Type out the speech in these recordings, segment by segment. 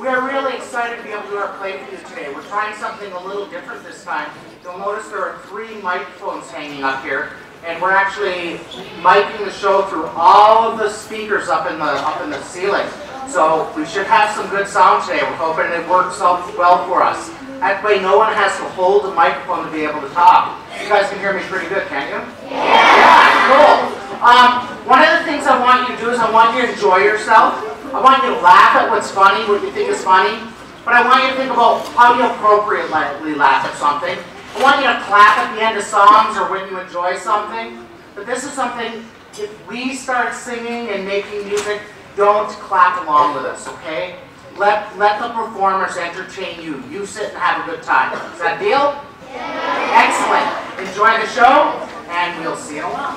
we're really excited to be able to do our play for you today. We're trying something a little different this time. You'll notice there are 3 microphones hanging up here, and we're actually miking the show through all of the speakers up in the ceiling. So we should have some good sound today. We're hoping it works out well for us. That way no one has to hold the microphone to be able to talk. You guys can hear me pretty good, can't you? Yeah, cool. One of the things I want you to do is I want you to enjoy yourself. I want you to laugh at what's funny, what you think is funny. But I want you to think about how you appropriately laugh at something. I want you to clap at the end of songs or when you enjoy something. But this is something, if we start singing and making music, don't clap along with us, okay? Let the performers entertain you. You sit and have a good time. Is that a deal? Yeah. Excellent. Enjoy the show, and we'll see you in a while.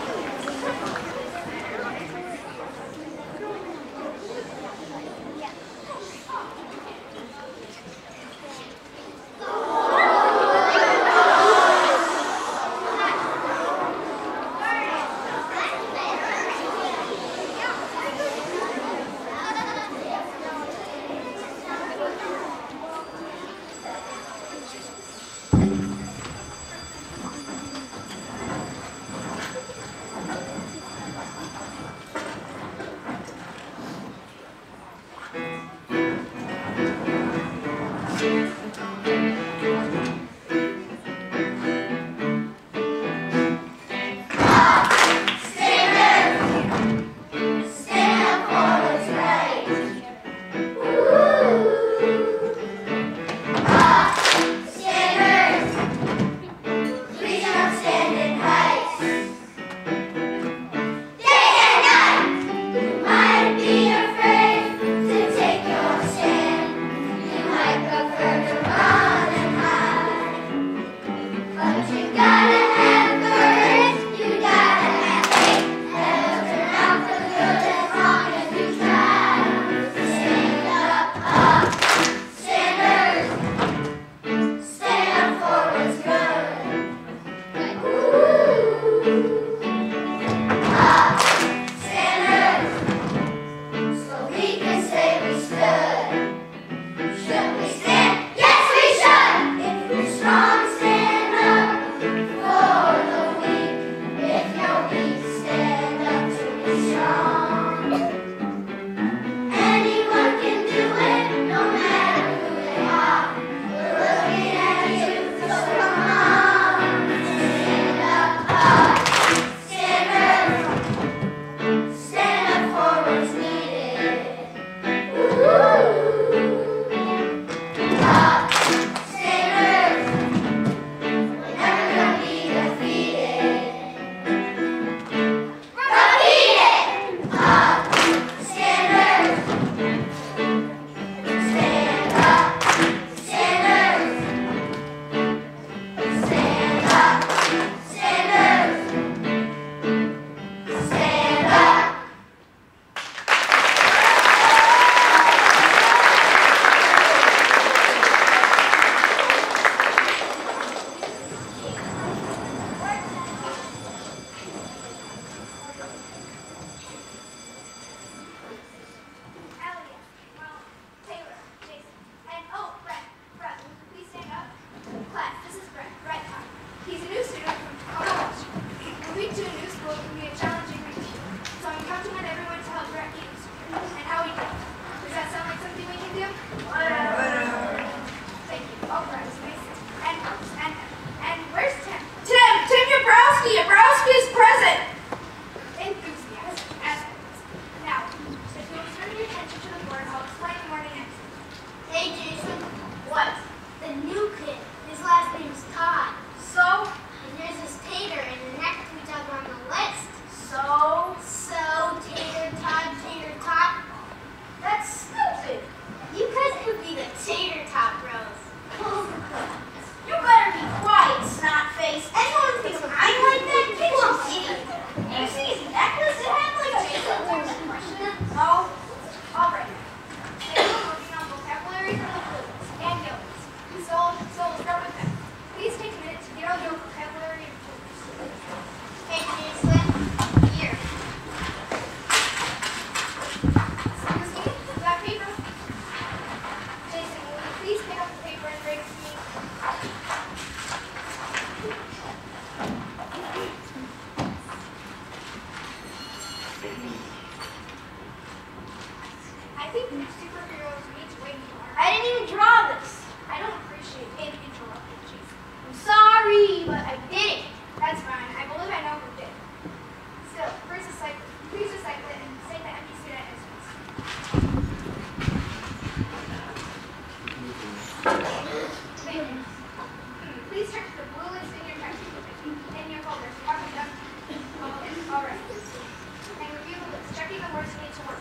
Please check the blue list in your text in your folders. All right. And review the list. Checking the words need to work.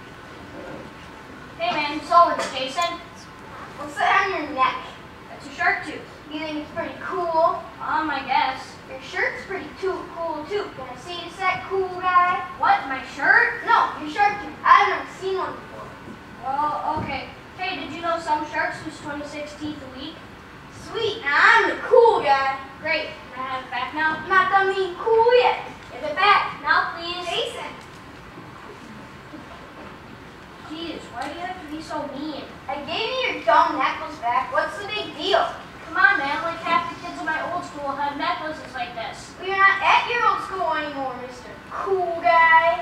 Hey man, so it's Jason. What's that on your neck? That's a shark tooth. You think it's pretty cool? I guess. Your shirt's pretty cool too. Can I see this that cool guy? What, my shirt? No, your shark tooth. I've never seen one before. Oh, okay. Hey, did you know some sharks lose 26 teeth a week? Sweet, now I'm the cool guy. Great. Can I have it back now? Not done being cool yet. Give it back. Now, please. Jason. Jeez, why do you have to be so mean? I gave you your dumb necklace back. What's the big deal? Come on, man. Like half the kids in my old school have necklaces like this. Well, you're not at your old school anymore, Mr. Cool Guy.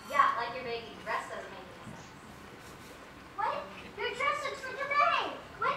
What? Your dress looks like a bag. What?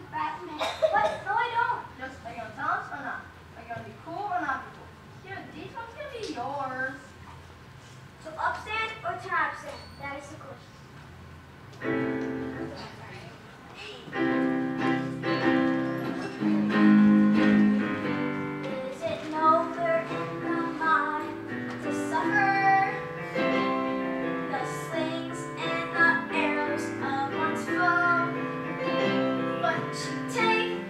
Batman. What? No, I don't. Just, are you gonna tell us or not? Are you gonna be cool or not be cool? Here, these ones can be yours. So upstand or to absent? That is the question. Is it nobler in the mind to suffer the slings and the arrows of one's foe, but to take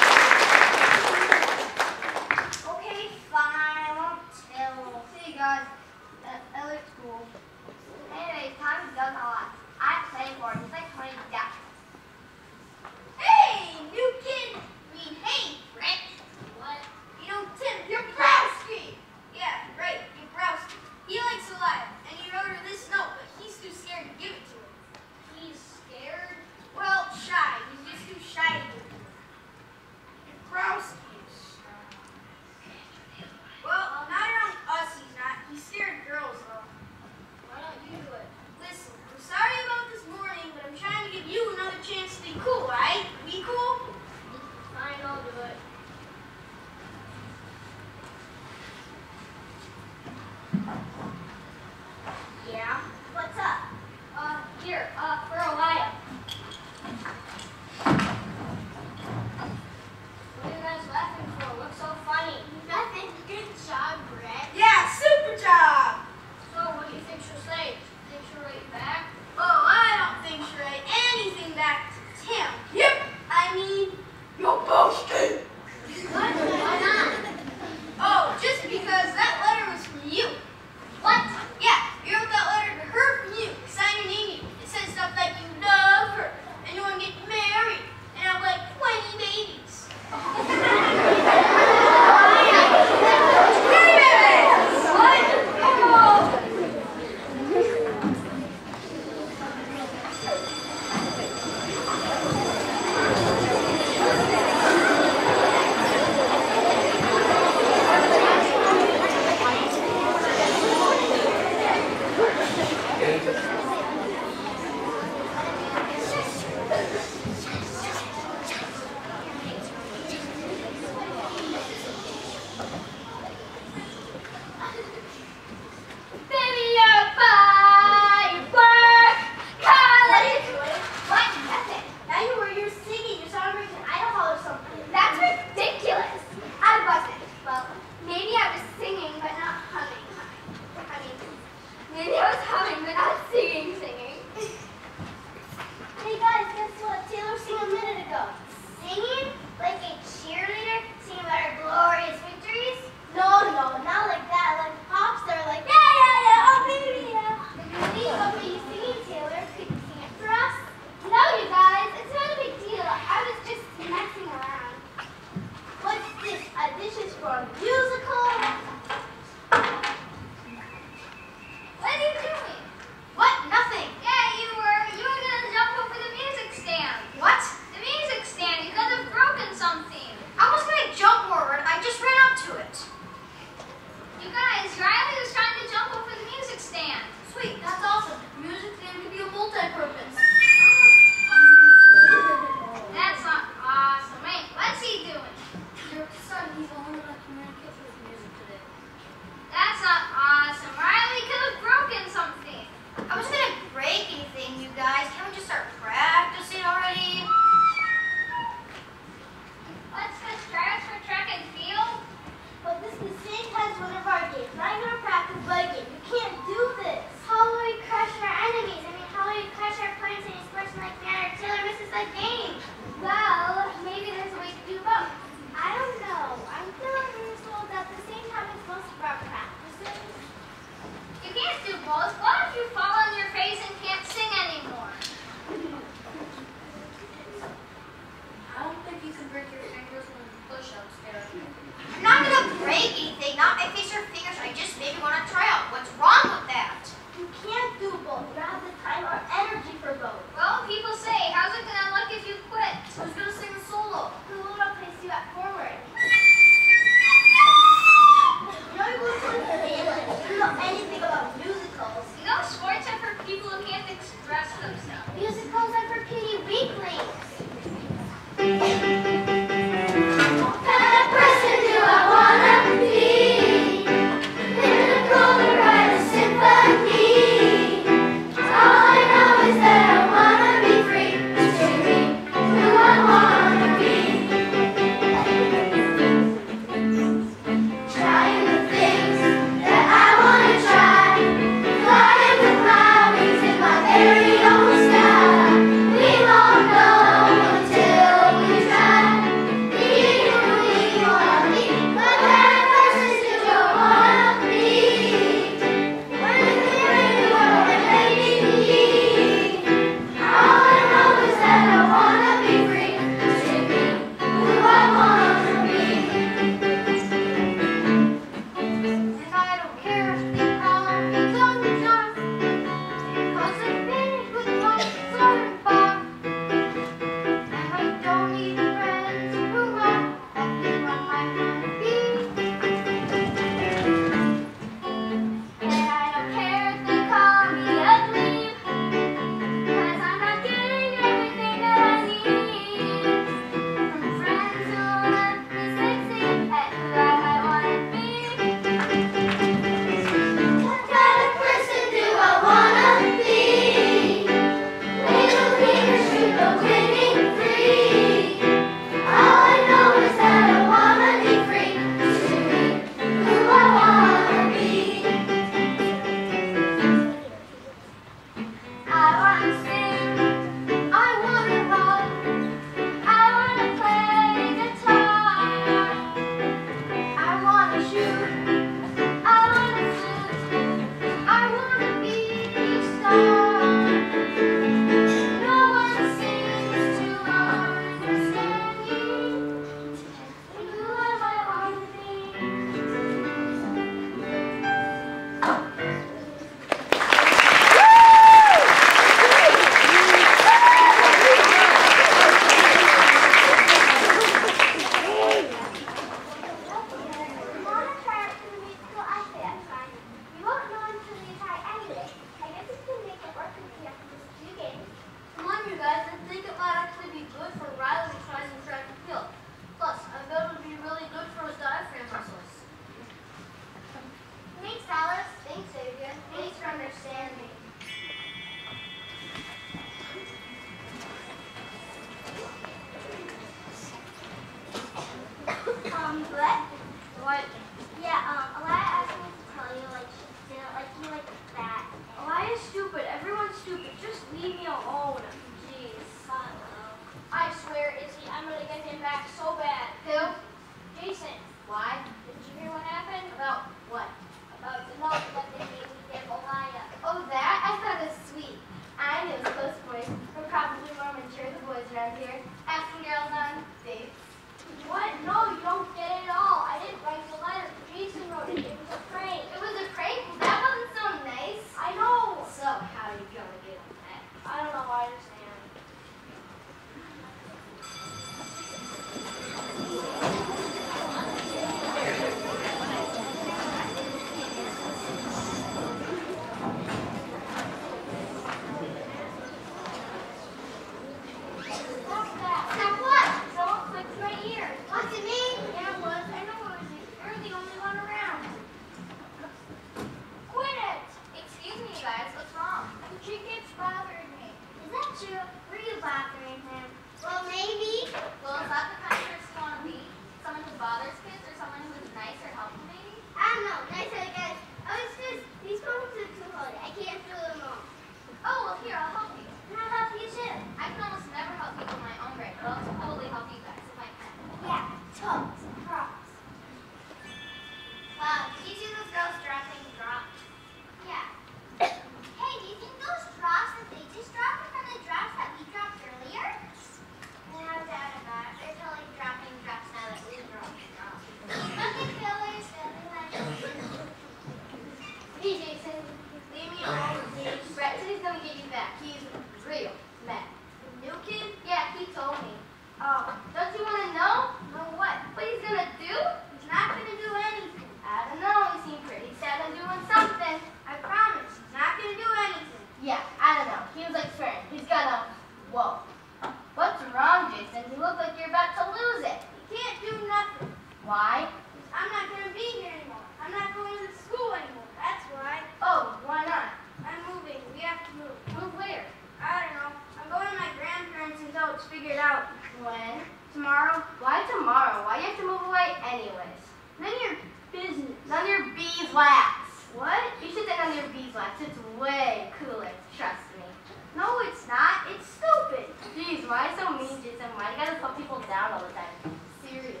be back. He's real mad. The new kid? Yeah, he told me. Oh, Don't you want to know? know what? What he's gonna do? He's not gonna do anything. I don't know. He seemed pretty sad on doing something. I promise, he's not gonna do anything. Yeah, I don't know. He was like swearing. He's gonna. Whoa. What's wrong, Jason? You look like you're about to lose it. He can't do nothing. Why? I'm not gonna be here anymore. I'm not going to school anymore. That's why. Oh, why not? I'm moving. We have to move. Move where? I don't know. I'm going to my grandparents until it's figured out. When? Tomorrow? Why tomorrow? Why do you have to move away anyways? None of your business. None of your beeswax. What? You should say none of your beeswax. It's way cooler. Trust me. No, it's not. It's stupid. Jeez, why so mean, Jason? Why do you gotta put people down all the time? Seriously.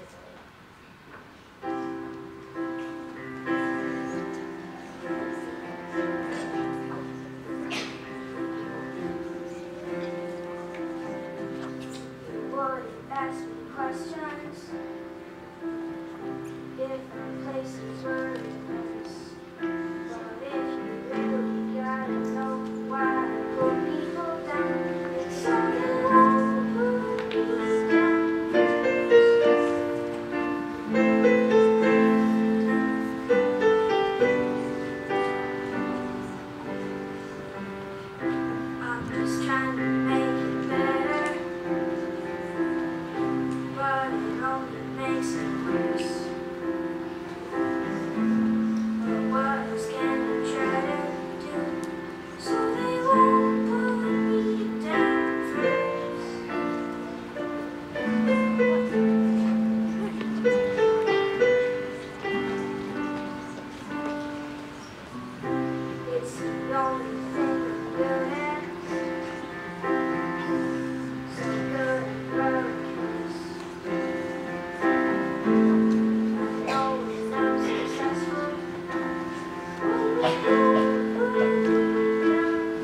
Would ask me questions. Different places were nice. But if you really gotta know why I put people down, it's so you won't put me down. I'm just trying to make it better, but it only makes it worse. But what else can I try to do so they won't put me down first? It's the only thing I'm good at. So good at roadkiss. I always am successful when you don't put me down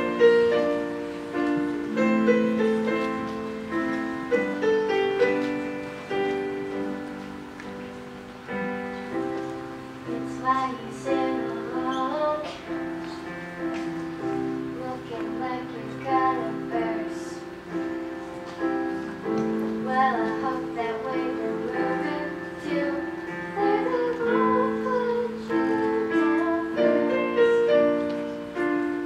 It's like you sing along, looking like you're gonna burst. Well, I hope that way you're moving to where they won't put you down first.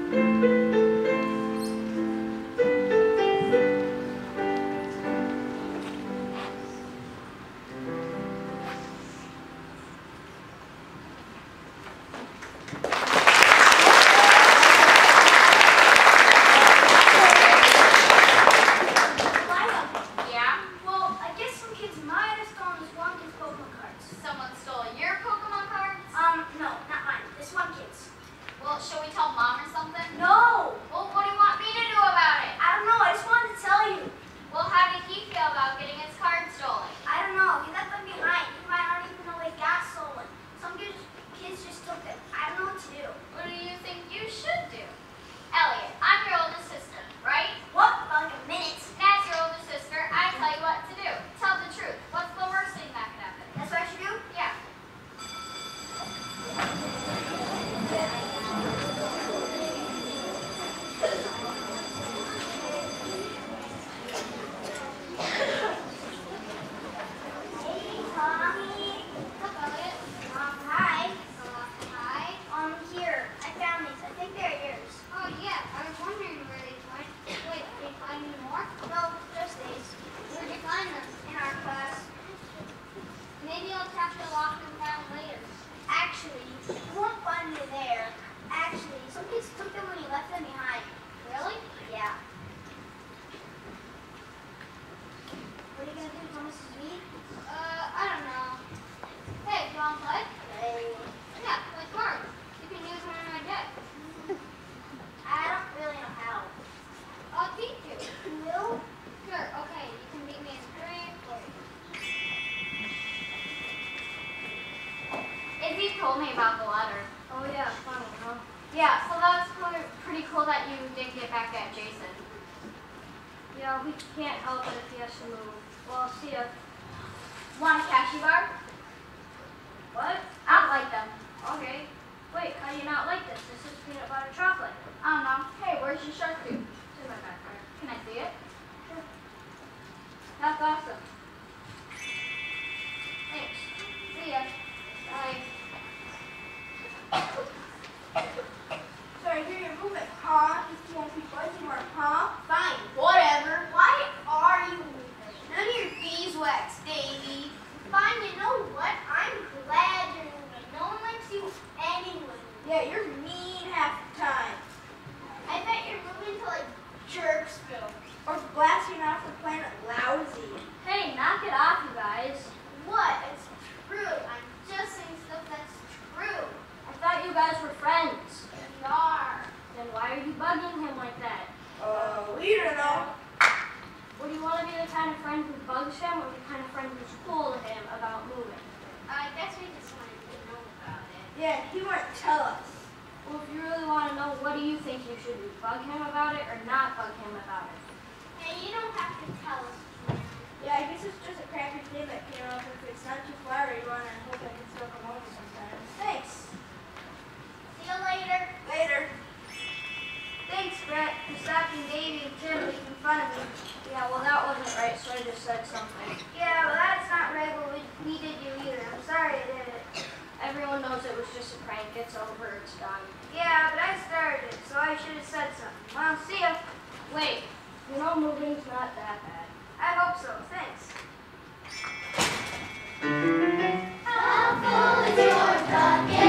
Lila, Yeah? well, I guess some kids might have stolen this one kid's Pokemon cards. Someone stole your Pokemon cards? No, not mine. This one kid's. Well, should we tell Mom or something? No! Well, what do you want me to do about it? I don't know. I just wanted to tell you. Well, how did he feel about getting his card stolen? I don't know. He left them behind. He might not even know they got stolen. Some kids just took them. I don't know what to do. What do you think you should do? Elliot, I'm your oldest sister, right? What? About like a minute. As your oldest sister, I tell you what to do. Tell the truth. What's the worst thing that could happen? That's what I should do? Yeah. Hey, Tommy. Look, Elliot. Hi. Hi. Here. I found these. I think they're yours. Oh, yeah. I was wondering where they went. Wait, did you find any more? No, just these. Where'd you find them? In our class. Maybe I'll have to lock them down later. Actually, you won't find me there. Actually, some kids took them when you left them behind. Really? Yeah. What are you gonna do? Thomas is me? I don't know. Hey, do you want to play? Hey. Yeah, play cards. You can use one in my deck. I don't really know how. I'll teach you. You will? Sure, okay. You can meet me in 3 or 4. Izzy told me about the letter. Oh yeah, funny, huh? Yeah, so that's pretty cool that you did get back at Jason. Yeah, we can't help it if he has to move. Well, see ya. Want a cashew bar? What? I don't like them. Okay. Wait, how do you not like this? This is peanut butter chocolate. I don't know. Hey, where's your shark tooth? It's in my backpack. Can I see it? Sure. That's awesome. Thanks. See ya. Bye. So I hear you're moving, huh? You won't be buzzing more, huh? Fine, whatever. Why are you moving? None of your beeswax, Davy. Fine, you know what? I'm glad you're moving. No one likes you anyway. Yeah, you're mean half the time. I bet you're moving to like Jerksville. Or blasting off the planet Lousy. Hey, knock it off, you guys. What? It's true. I'm just saying stuff that's true. I thought you guys were friends. We are. Then why are you bugging him like that? We don't know. Would you want to be the kind of friend who bugs him or the kind of friend who's cool to him about moving? I guess we just wanted to know about it. Yeah, he won't tell us. Well, if you really want to know, what do you think you should do? Bug him about it or not bug him about it? Hey, you don't have to tell us. Yeah, I guess it's just a crappy thing that came up. If it's not too flowery, I hope I can still come over sometime. Thanks. See you later. Later. Thanks, Brett, for stopping Davey and Tim making fun of me. Yeah, well, that wasn't right, so I just said something. Yeah, well, that's not right, but we did you either. I'm sorry I did it. Everyone knows it was just a prank. It's over. It's done. Yeah, but I started it, so I should have said something. Well, see ya. Wait, you know moving's not that bad. I hope so. Thanks. How full is your bucket?